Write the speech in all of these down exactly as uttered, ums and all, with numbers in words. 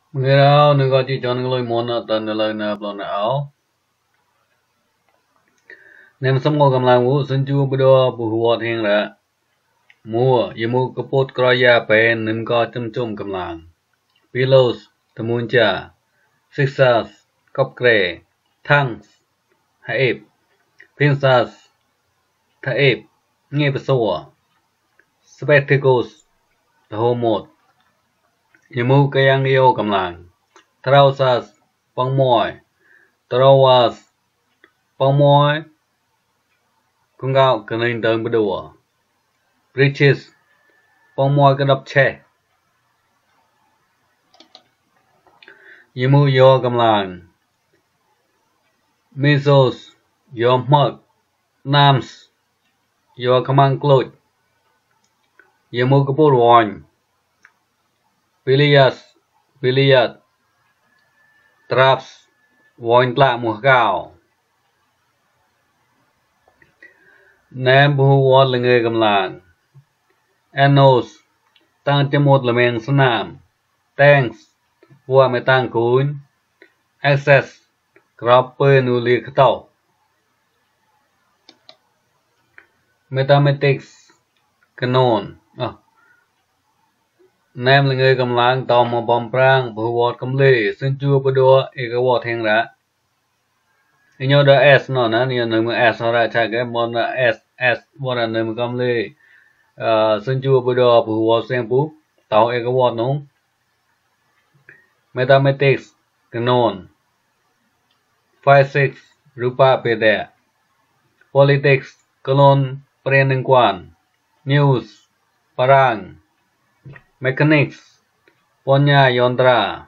Người nào nếu có chỉ cho những lời môn ở tận lời nào lo nào nem sống ngồi cầm lang ngủ sinh chu bữa đó bù huột hiện ra mua y mua cái pot kroya pen nên có chấm chôm cầm lang pillows tamun cha sixas cop gray tongues haip pincers thaip nghe bờ sủa spectacles the whole mod y mua cái yang yêu cầm lang trousers băng mồi trousers băng mồi cũng gạo cái này đơn bữa đùa breeches bông môi cái đập che yimu yo cầm lang mesos yo mực nams yo kamang clot yimu cái bột wine bilias biliat traps wine lạ mùa gạo nem bu wall là người cầm lang Anos tăng cho một là men số nam thanks vua mới tăng cuốn access cropper nu liệt tàu mathematics canon à. Nam là người cầm lang tàu mà bom prang bu word cầm lê xin chua bu đua e cái word hàng ra nhớ đó s nó nè nhớ nơi mà s nó ra chạy cái món là s s món là nơi mà cầm lê sinh chua bữa đó bữa qua xem bút tàu e cái word nóng mathematics canon physics rupa pede politics canon prending quan news parang mechanics ponya yondra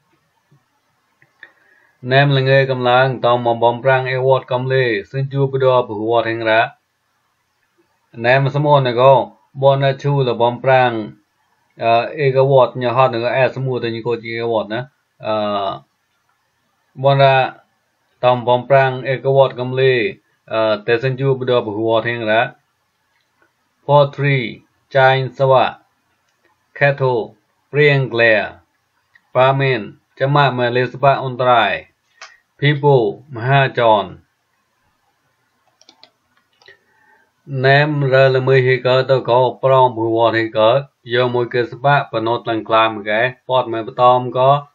nem là người cầm lang tàu mà bom prang e word cầm lê sinh chua bữa đó bữa qua thành ra nem số môn này có bọn nó chu là bom prang e cái word nhà họ nữa e số mua từ những cô chị cái word nữa bọn ra tầm bom prang e cái word cầm lê để sinh chu bữa đó bữa word hàng ra pottery chain sawa kettle priang glare ramen chama mà lê spa on trai people maha chọn nem ra là mười hi cỡ tôi có prong bùi word hi cỡ do mùi cơ spa và nốt lần clam cái pot mà tom có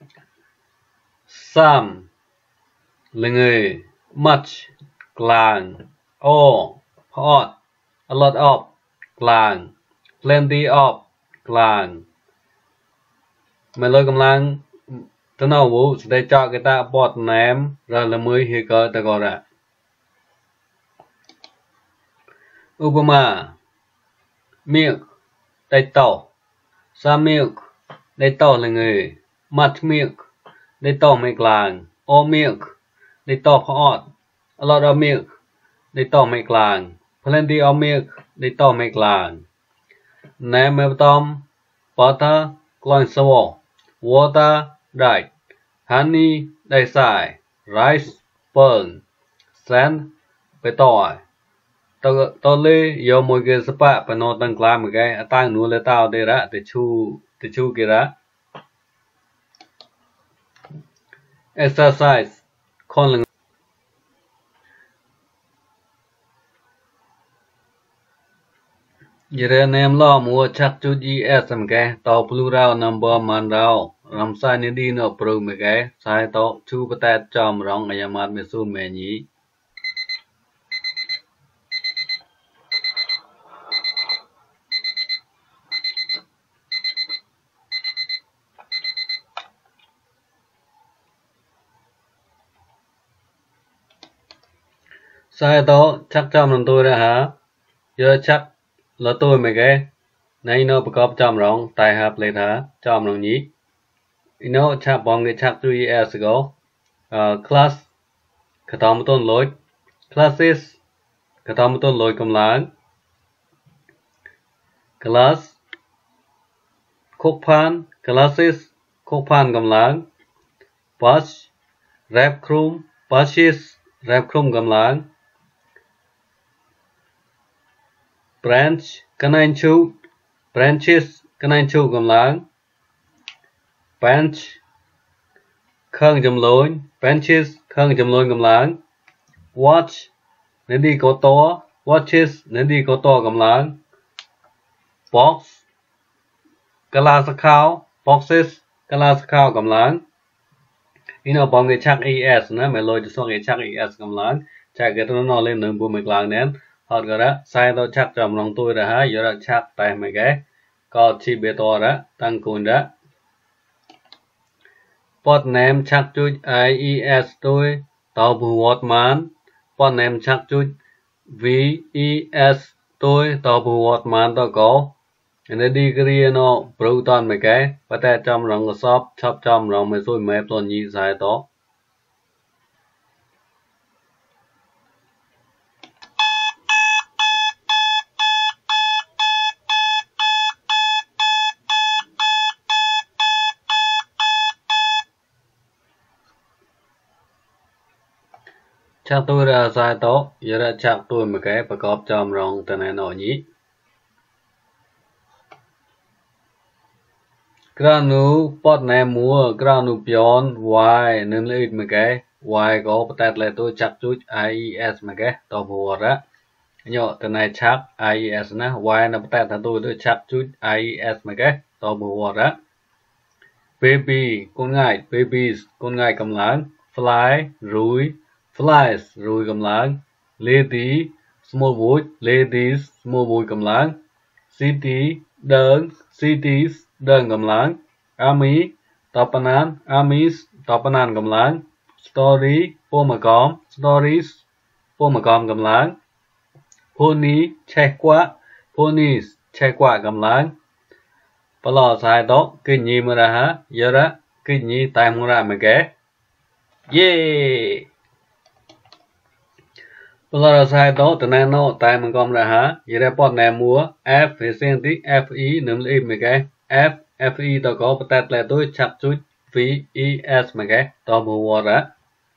some là người much clang all hot a lot of clang plenty of clang mà lôi cầm lang tôi nào vũ sẽ cho cái ta pot nem ra là mười hi cỡ tôi có ra Upama milk đầy tàu some milk đầy tàu là người much milk đầy tàu mấy làng all milk đầy tàu hot a lot of milk đầy tàu mấy làng plenty of milk đầy tàu mấy làng nem mấy tom butter cloin savo water đại honey đầy xài rice pearl sand bê tỏi tôi tôi lấy vô một cái spa và nó tăng làm một cái tăng nuôi lấy tao để ra để chu để chu kia ra exercise con là giờ này em lo mua chắc chú gì em cái tàu plural number man rau làm sai nên đi nó pro một cái sai tàu chu bắt tay chom rong ngày mai mới xuống mẹ nhỉ sai đó chắc chom làm tôi đã hả giờ chắc là tôi mấy cái này nó bắt gặp chom rong tại hợp lệ thả chom rong nhỉ nó chắc bằng cái chắc chú ý as go class cái tao một tuần lối classes cái tao một tuần lối cầm láng class khúc pan classes khúc pan cầm láng patch rap chrome patches rap chrome cầm láng branch kananchu branches kananchu cầm láng bench khang chấm lối benches khang chấm lối cầm láng watch nên đi có to watches nên đi có to cầm láng box glass cow boxes glass cow cầm láng ino bom cái chắc es nè mày lôi cho cái chắc es cầm láng chắc cái nó nó lên nâng bùa mày láng nén họ cái đó sai tao chắc trong lòng tôi ra hả giờ là chắc tại mày cái có chi bê to đó tăng cùn đó pot name chắc chút ies tôi tao bù vọt mán pot name chắc chút ves tôi tao bù vọt mán tao có nên đi cái nó proton mày cái và tại trong lòng cái shop shop trong lòng mày xui mày toàn nhị sai to chắc tôi ra sai to giờ ra chắc tôi một cáiประกอบ trong lòng tên này nọ nhỉ granu pot này mua granu pion y nên lấy một cái y có bắt tay lại tôi chắc chút ies một cái to vừa đó nhọ tên này chắc ies nè y nó bắt tay thằng tôi tôi chắc chút ies một cái to vừa đó baby con ngài babies con ngài cầm láng fly ruồi flies ruồi cầm láng lady small boy ladies small boy cầm láng city đơn cities đơn cầm láng army tapanan armies tapanan cầm láng story po mà com stories po mà com cầm láng pony che quá ponies che quá cầm láng bà lò sai tốt kinh nhì mà ra hả giờ đó kinh nhì tay muốn ra mà kể yeah bà lò sai tốt từ nay nó tay mình con ra hả giờ đây bọn này mua f thì xem tí fi nếm lấy mà cái f fi tao có bắt tay lại tôi chắc chút ves mà cái tao mua đó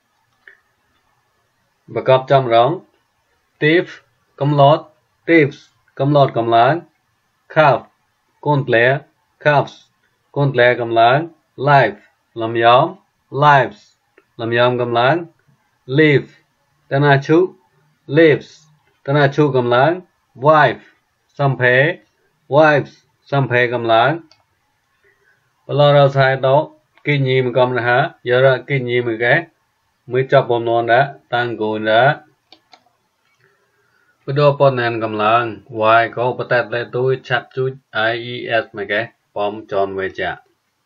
và cọp trong rong thief cầm lót thieves cầm lót cầm láng calf con lẻ calves con lẻ cầm láng life làm nhóm lives làm nhóm cầm láng live tên là chú lives tên là chú cầm láng wife xăm phế wives xăm phế cầm láng và lo ra sai đó kinh nhì mà cầm là hả giờ ra kinh nhì mà cái mới chọc bom non đã tăng cồn đã bây giờ bọn này cầm láng y có bắt tay lại tôi chắc chút ies mà cái bom tròn về chả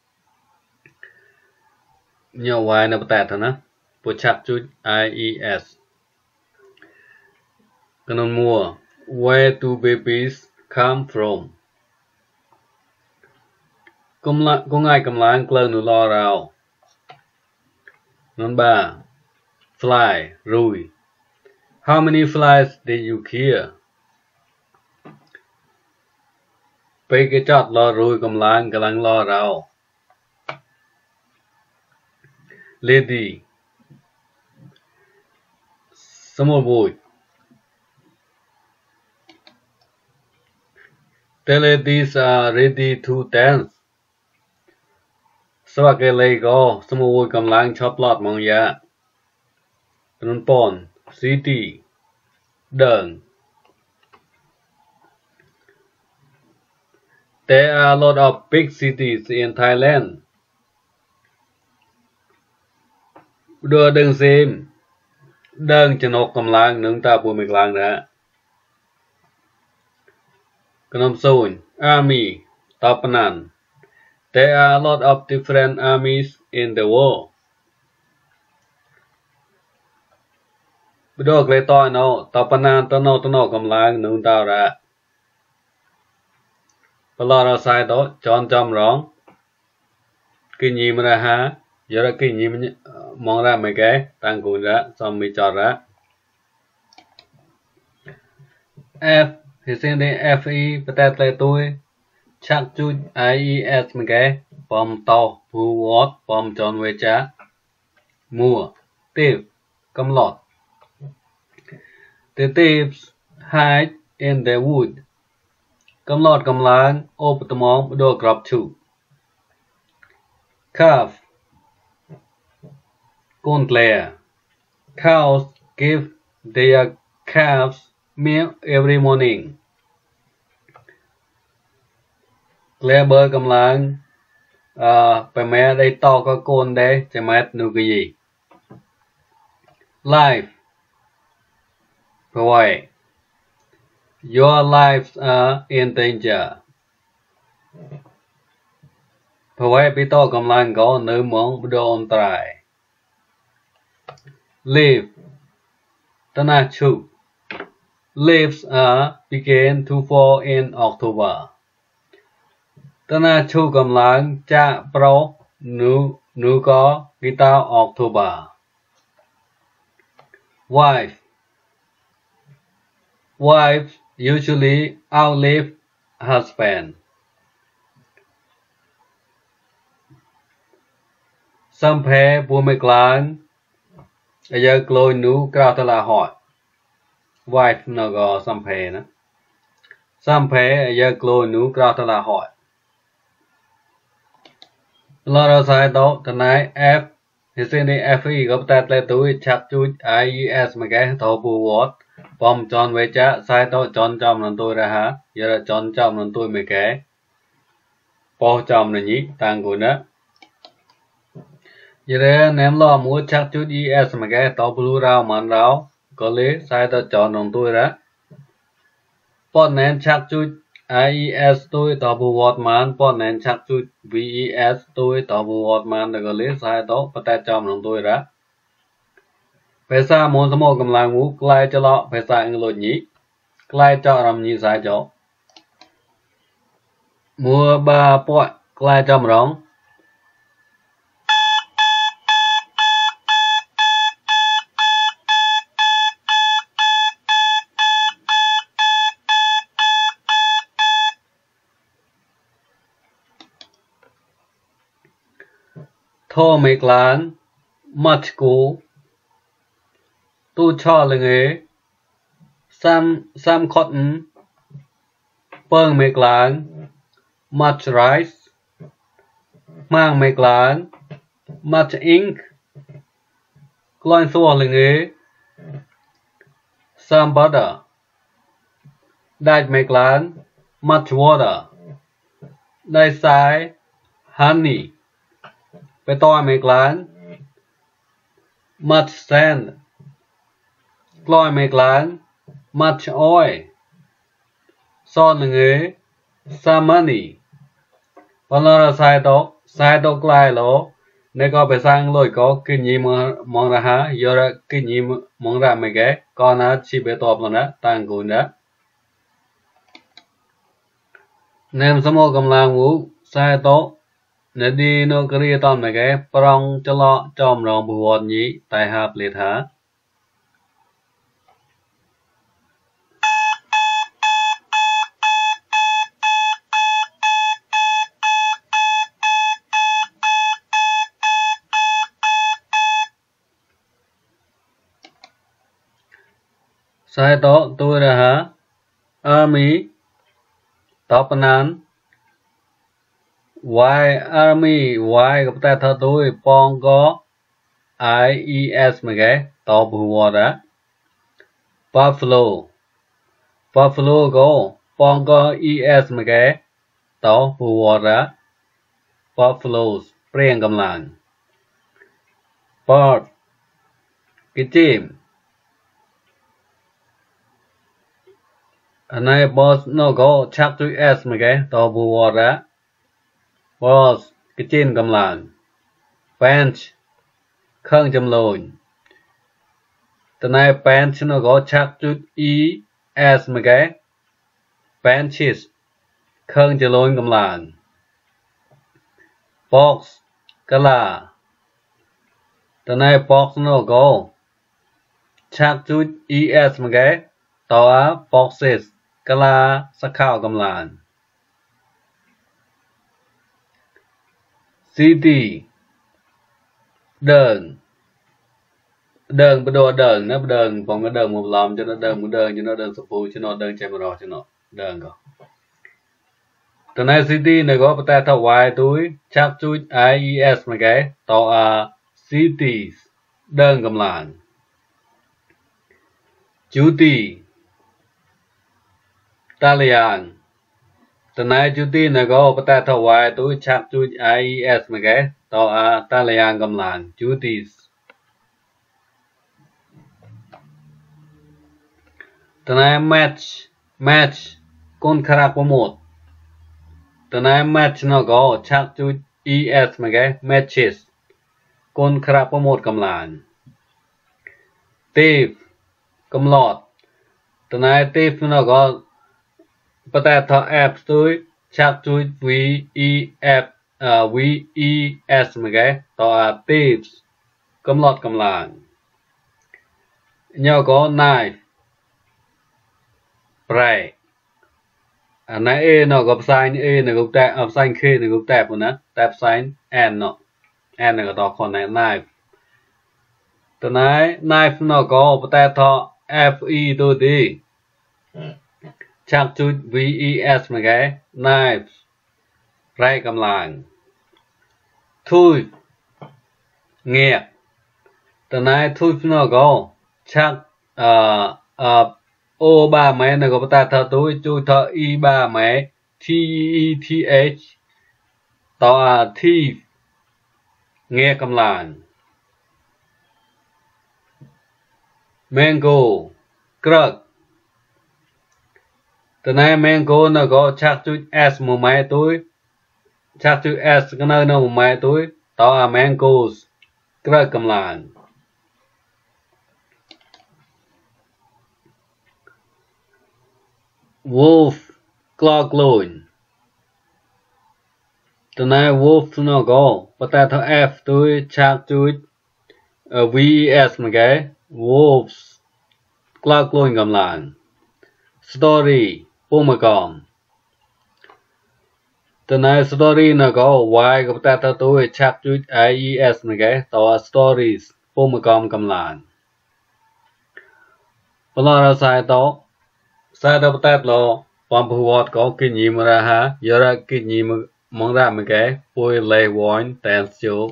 nhiều y nó bắt tay thôi nè bắt chắc chút ies cái nó mua where do babies come from công lại công ai cầm láng cờ nó lo rào non ba fly ruồi how many flies did you kill bây cái chót lo ruồi cầm láng cầm láng lo rào lady small boy the ladies are ready to dance sau cái lấy go small boy cầm láng chót lọt mong ya non pon city đơn there are a lot of big cities in Thailand đưa đơn xem đơn cho nó cầm láng nâng ta bùa mịch láng đã Kanam Soon army tapanan there are a lot of different armies in the world Bữa cái to nó tapanan to nó to nó cầm láng nâng tao ra và lo ra sai đó chọn chom rong kinh nhì mà ra hả giờ ra kinh nhì mong ra mấy cái tăng cùn ra xong mới chọn ra F thì xem đây fi bắt tay lại tôi chắc chút ies mấy cái bom to who what bom chọn về cha mua tiếp cầm lọt the thieves hide in the wood cầm lọt cầm láng ô bật mong đồ grab chủ calf con lẻ. Cows give their calves milk every morning. Lẻ bơi cầm làng bà mẹ đây to có con đây chả mẹ nuôi cái gì. Life. Vậy your lives are in danger. Vậy bị to cầm làng có nữ mong đồ ôn tài. Leaf. Tana chu. Leaves are begin to fall in October. Tana chu cầm làng cha pro nu nu có kita October. Wife. Wives usually outlive husband. Some pair bùa mê làng giờ clôi nú cao thật là hỏi. Wife nó có some pair nữa. Some pair giờ clôi nú cao thật là hỏi. Lo ra sai đó thân này F thì xin đi F E có tạt lên túi chắc chú I E S mà cái thổ bù vọt bom tròn với chá sai đó tròn trong lần tôi ra hả giờ là tròn trong lần tôi mấy cái bó trong này nhí tăng của nó giờ đây ném lo mua chắc chút E S mà cái tàu blue rao màn rao có lý sai đó tròn lần tôi ra bó ném chắc chút I E S tôi tàu bù vọt màn bó ném chắc chút V E S tôi tàu bù vọt màn có lý sai đó bắt tay trong lần tôi ra phải xa muốn sớm một cầm làng ngũ lại cho lọ phải xa anh lột nhí lại cho làm nhí sai chỗ mua ba bội lại cho rong thô mấy lán mất cú tu cho là nghề sam sam cotton bơng mấy lán much rice mang mấy lán much ink loan xua là nghề some butter đại mấy lán much water đại sai honeyไปต่อไม่กลาง much sand กล้อยไม่กลาง much oil ซ่อนหนึ่งเอ some money พอเราใส่ตกใส่ตกกลายแล้วในก็ไปสร้างลอยก็กินยี่มมองนะฮะยอดกินยี่มองได้ไม่แก่ก็น่าชีไปตอบแล้วนะต่างกูนะเนมสมองกำลังวูใส่ตกnếu đi nó cứ đi toàn mấy cái prong cho lọ chòm rong bù vọt nhí tại hạp liệt hả sai đó tôi ra hả army top nan Why army why gặp ta thơ tôi pong có I E S mà cái tàu bù vọt đó buffalo buffalo có pong có E S mà cái tàu bù vọt đó buffalo riêng cầm làng bird cái chim anh này boss nó có chắc chữ S mà cái tàu bù vọt đó boss cái trên cầm làng bench khang chấm lồi từ này bench nó có chắc chút E S mà cái benches khang chấm lồi cầm làng box cái là từ này box nó có chắc chút E S mà cái tao boxes cái là sắc khảo cầm làng city đơn đơn bắt đầu đơn nó đơn còn cái đơn một lòng cho nó đơn một đơn cho nó đơn sập phù cho nó đơn chạy mà rồi cho nó đơn rồi từ này city này có ta thao vài túi chắc chút I E S mà cái tao à cities đơn cầm làng chú tì ta liang tờ này chú tì nó có bắt ta thọ vài tôi chắc chú i e s mà cái tao à ta liang cầm làng chú tì tờ này match match con khắc của một tờ này match nó có chắc chú e s mà cái matches con khắc của một cầm làng tip cầm lọt tờ này tip nó có bắt ta thọ f tôi chắc chú v e f v e s mà cái tao à tips cầm lọt cầm làng nhau có knife right à nãy e nó gặp sign e nó gặp tẹp à sign k nó gặp tẹp rồi nè tẹp sign n nó n nó có còn này knife từ nãy knife nó có bắt ta thọ f e tôi đi chắc chút v e s mà cái knife right cầm làng thui nghe từ nãy thui nó có chắc ờ ờ o ba máy nó có bắt ta thọ tôi chui thọ e ba máy t e t h tao à thief nghe cầm làng mango krug từ nay mango nó có chắc chút s một máy tôi chắc chút s cái nơi nó một máy tôi tao à mangoes krug cầm làng wolf claw clone từ nay wolf nó có bắt ta thọ f tôi chắc chút v e s mà cái wolves claw clone cầm làng story pomacom từ nay story nó có y của ta thọ tôi chắc chút i e s mà cái tao stories pomacom cầm làng bây giờ sai tao sai đâu bắt lo quan phụ vật có kinh nghiệm ra ha giờ ra kinh nghiệm mong ra một cái bôi lệ vốn tàn chiếu